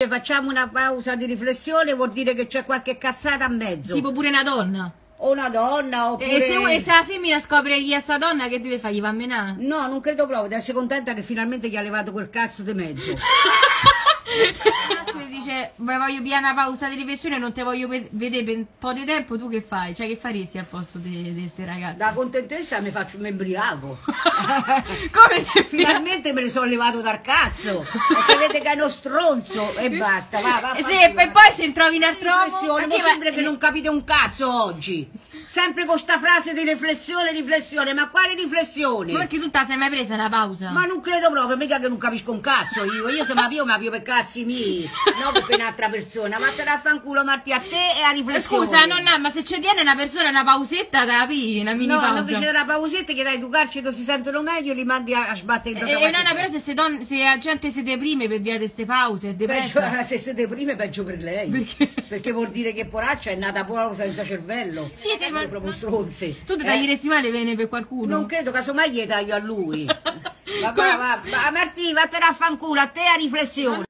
Facciamo una pausa di riflessione, vuol dire che c'è qualche cazzata a mezzo. Tipo pure una donna. O una donna, oppure... E se la femmina scopre chi è sta donna, che deve fare? Gli va a menare? No, non credo proprio, deve essere contenta che finalmente gli ha levato quel cazzo di mezzo. Dice, voglio pigliare una pausa di riflessione, non te voglio vedere per un po' di tempo, tu che fai? Cioè, che faresti al posto di queste ragazze? Da contentezza mi faccio un embriaco. Come te finalmente me ne sono levato dal cazzo. E sapete che è uno stronzo e basta, va. Sì, e poi se trovi un altro uomo... Ma sembra che non capite un cazzo oggi. Sempre con sta frase di riflessione, ma quale riflessione? Ma perché tu te la sei mai presa una pausa? Ma non credo proprio, mica che non capisco un cazzo io se mi avvio per cazzi miei, no per un'altra persona, ma te la fanculo Marti a te e a riflessione. Scusa, nonna, ma se ci tiene una persona una pausetta, te la pigli, una mini pausa? No, invece della pausetta che da educarci dove si sentono meglio li mandi a sbattere in E nonna, però se la gente si deprime per via di queste pause, è depressa. Se si deprime peggio per lei. Perché vuol dire che poraccia è nata proprio senza cervello. Sì, è proprio stronzi. Tu ti taglieresti male bene per qualcuno? Non credo, casomai gli taglio a lui. Va, Martì, vattene a fanculo, a te a riflessione.